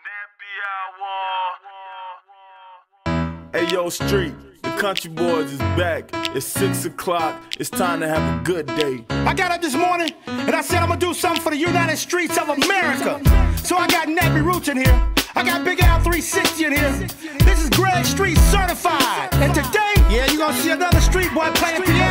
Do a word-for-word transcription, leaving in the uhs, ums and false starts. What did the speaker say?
Hey yo, Street, the Country Boys is back. It's six o'clock, it's time to have a good day. I got up this morning and I said I'm gonna do something for the United Streets of America. So I got Nappy Roots in here. I got Big Al three sixty in here. This is Greg Street certified. And today, yeah, you're gonna see another street boy playing piano.